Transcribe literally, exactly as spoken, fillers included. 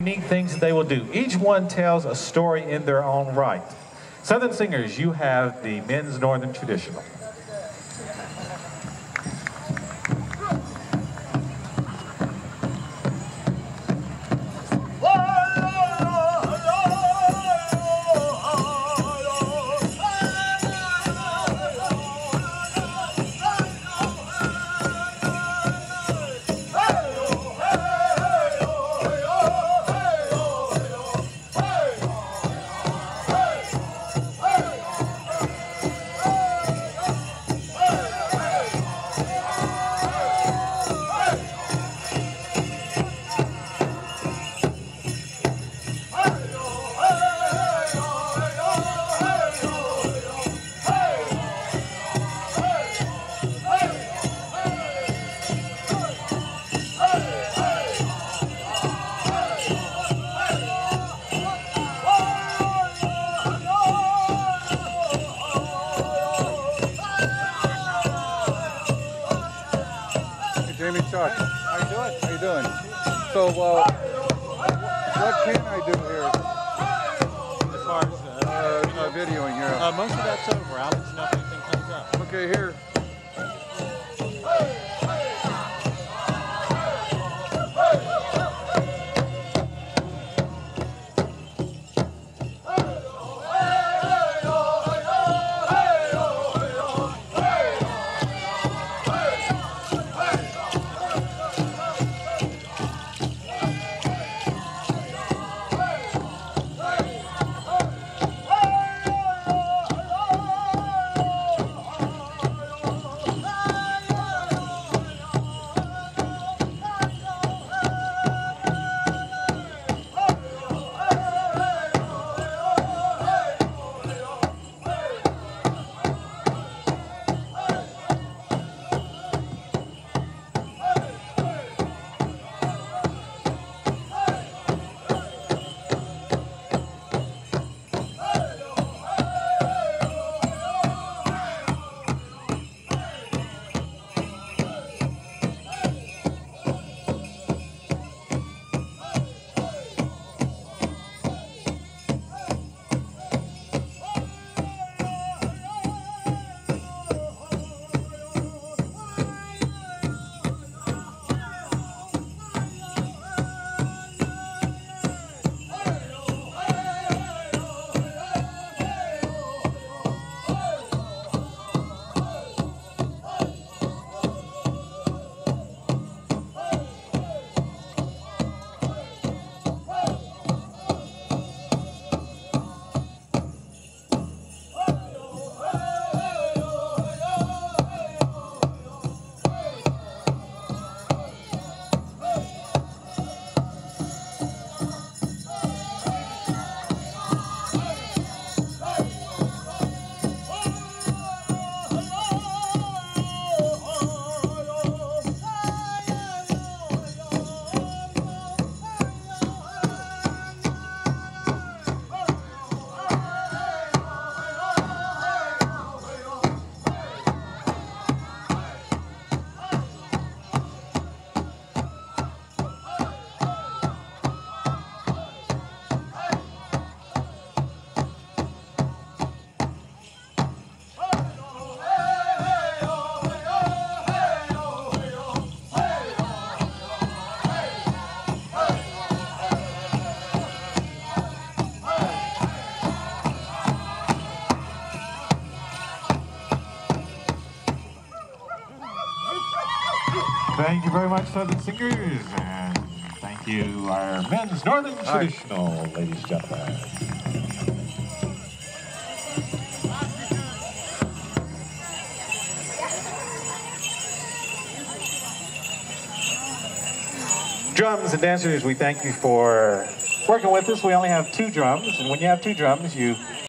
Unique things that they will do. Each one tells a story in their own right. Southern Singers, you have the men's Northern Traditional. Jamie Chuck, how you doing? How you doing? So, uh, what can I do here? As far as uh, Uh, you know, videoing here. uh, most of that's over. I'll let you know if anything comes up. Okay, here. Thank you very much, Southern Singers, and thank you, our men's Northern Traditional, ladies and gentlemen. Drums and dancers, we thank you for working with us. We only have two drums, and when you have two drums, you